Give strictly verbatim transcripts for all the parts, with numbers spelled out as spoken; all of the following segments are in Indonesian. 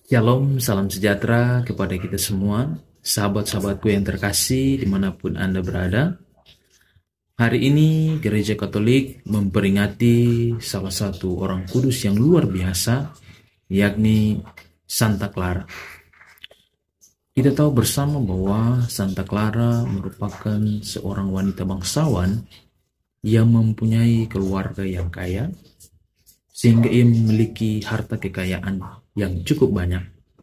Shalom, salam sejahtera kepada kita semua, sahabat-sahabatku yang terkasih dimanapun Anda berada. Hari ini Gereja Katolik memperingati salah satu orang kudus yang luar biasa, yakni Santa Clara. Kita tahu bersama bahwa Santa Clara merupakan seorang wanita bangsawan yang mempunyai keluarga yang kaya, sehingga ia memiliki harta kekayaan yang cukup banyak.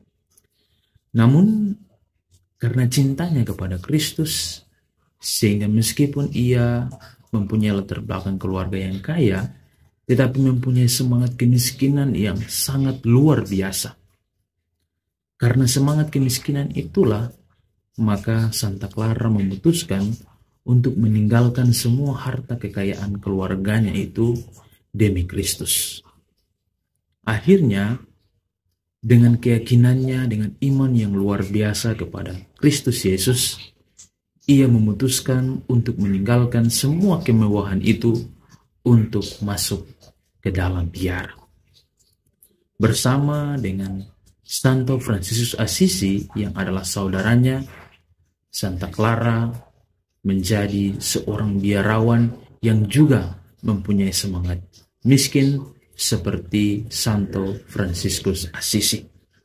Namun, karena cintanya kepada Kristus, sehingga meskipun ia mempunyai latar belakang keluarga yang kaya, tetapi mempunyai semangat kemiskinan yang sangat luar biasa. Karena semangat kemiskinan itulah, maka Santa Clara memutuskan untuk meninggalkan semua harta kekayaan keluarganya itu demi Kristus. Akhirnya, dengan keyakinannya, dengan iman yang luar biasa kepada Kristus Yesus, ia memutuskan untuk meninggalkan semua kemewahan itu untuk masuk ke dalam biara. Bersama dengan Santo Fransiskus Assisi yang adalah saudaranya, Santa Clara menjadi seorang biarawan yang juga mempunyai semangat miskin seperti Santo Fransiskus Assisi.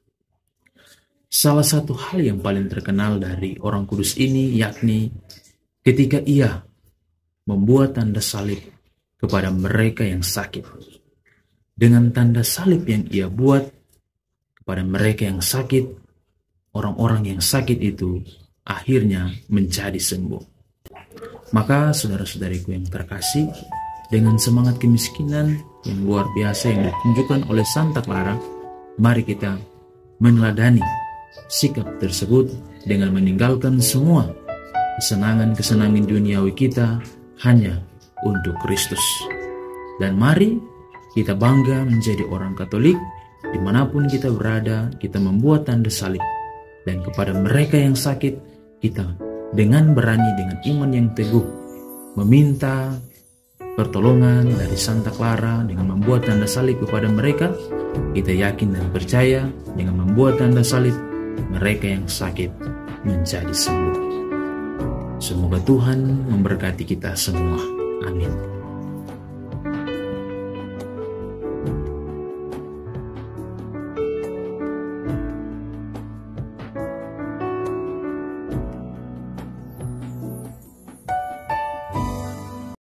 Salah satu hal yang paling terkenal dari orang kudus ini yakni ketika ia membuat tanda salib kepada mereka yang sakit. Dengan tanda salib yang ia buat kepada mereka yang sakit, orang-orang yang sakit itu akhirnya menjadi sembuh. Maka saudara-saudariku yang terkasih, dengan semangat kemiskinan yang luar biasa yang ditunjukkan oleh Santa Clara, mari kita meneladani sikap tersebut dengan meninggalkan semua kesenangan-kesenangan duniawi kita hanya untuk Kristus. Dan mari kita bangga menjadi orang Katolik, dimanapun kita berada, kita membuat tanda salib. Dan kepada mereka yang sakit, kita dengan berani, dengan iman yang teguh, meminta pertolongan dari Santa Clara dengan membuat tanda salib kepada mereka. Kita yakin dan percaya dengan membuat tanda salib, mereka yang sakit menjadi sembuh. Semoga Tuhan memberkati kita semua. Amin.